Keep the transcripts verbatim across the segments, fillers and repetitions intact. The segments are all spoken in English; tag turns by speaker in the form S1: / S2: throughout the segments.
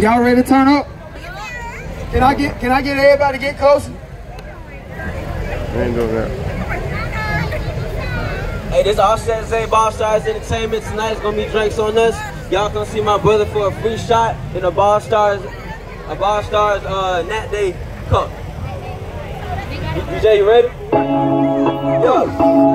S1: Y'all ready to turn up? Can I get can I get everybody to get closer?
S2: Ain't doing that.
S3: Hey, this All Set Zay Ball Stars Entertainment. Tonight is gonna be drinks on us. Y'all gonna see my brother for a free shot in a Ball Stars, a Ball Stars uh, Nat Day cup. D J, you ready? Yo.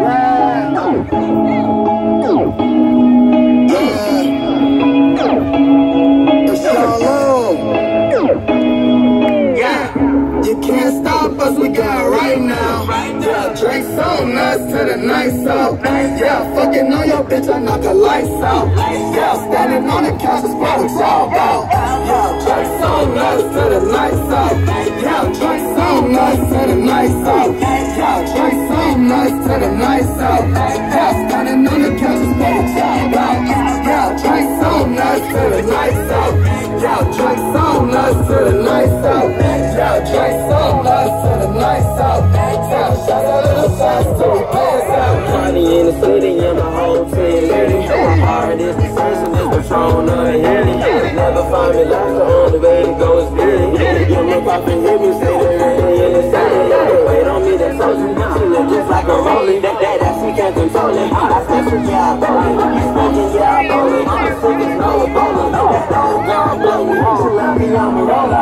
S1: You can't stop us, we got it right now. Yeah, drinks on us to the nights out. Yeah, fucking on your bitch, I knock the lights out. Yeah, standing on the couch is what it's all about. Yeah, drinks on us to the nights out. Yeah, drinks on us to the nights out. Yeah, drinks on us to the nights out. Yeah, standing on the couch is what it's all about. Yeah, drinks on us to the nights out. Yeah, drinks on us to the nights out. Yeah, drinks on us to the nights out. Yeah, shout out to the shots till we pass out.
S3: Party in the city and my whole team ready. My heart is the person, is the throne of the healing. Never find me like the only way to go is really. You look up and hear me say the really in the city. Wait on me, that's all you know. She look just like a rolling. That, that, that she can't control it. I said, so yeah, I roll it. You smoking, yeah, I roll it. I'm a sick as no Ebola. That old girl blow me. She love me, I'm a roller.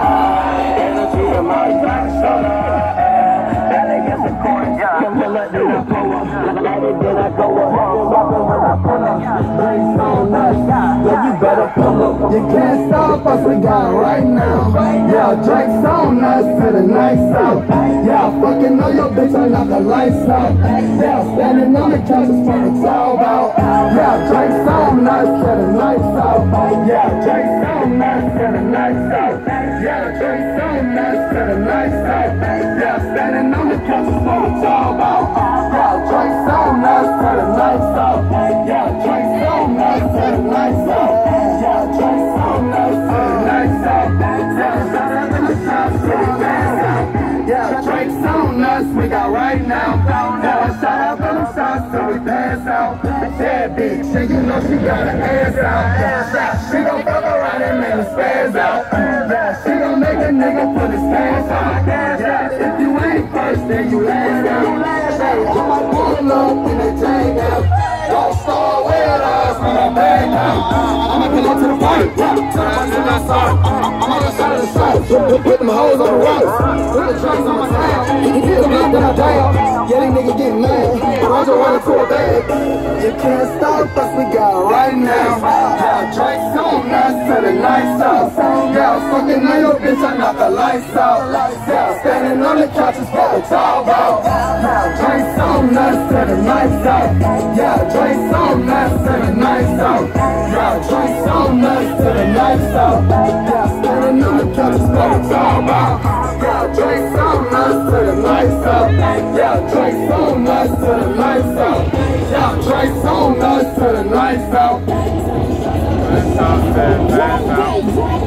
S3: Energy of my black soda. That nigga's a corn job. Come pull up, then I pull up. Light it, then I go up. Walking when I pull up. Drinks on us. Yeah, you better pull up.
S1: You can't stop us, we got it right now. Yeah, drinks on us to the nights out. Yeah, fucking on your bitch, I knock the lights out. Yeah, standing on the couch is what it's all about. Yeah, drinks on us to the nights out. Yeah, drinks on us to the nights out. Yeah, drinks on us to the nights out. Yeah, standing on the couch is what it's all about. Yeah, drinks on us to the nights out. Yeah, drinks on us to the nights out. Yeah, drinks on us to the nights out. Yeah, shout out to the shots till we pass out. Yeah, drinks on us, we got right now. Yeah, shout out to the shots till we pass out. Yeah, bitch, and you know she got her ass out. Yeah, she gon' fuck around and make her spaz out. Yeah, she gon' make a nigga put his pants out. Yeah, if you ain't first, then you last out. Hey, I might pull up in the chain out. Don't start with us when I'm back out. I'ma pull up to the party, yeah, to the bus and I start. I'm on the side of the side, put them hoes on the rocks. Put the drinks on my side, you hit them up, then I down. Yeah, these niggas getting mad, but I'm just running to a bag. You can't stop us, we got it right now. Yeah, drinks on us to the nights out. Yeah, fucking on your bitch, I knock the lights out. Yeah, standing on the couch is what it's all about. Yeah, drinks on us to the nights out. Yeah, drinks on us to the nights out. Yeah, drinks on us to the nights out. Yeah, standing on the couch is what it's all about. Yeah, drinks on us to the nights out. Yeah, drinks on us to the nights out. Yeah, drinks on us to the nights out. That's all said, that's out.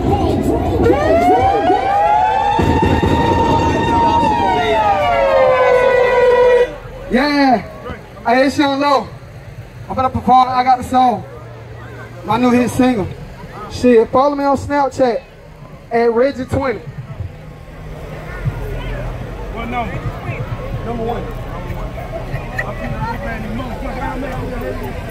S1: Yeah, hey, it's Young Low. I'm gonna perform. I got the song, my new hit single. Shit, follow me on Snapchat at Reggie twenty.
S2: What number?
S1: Number one.
S2: Number one.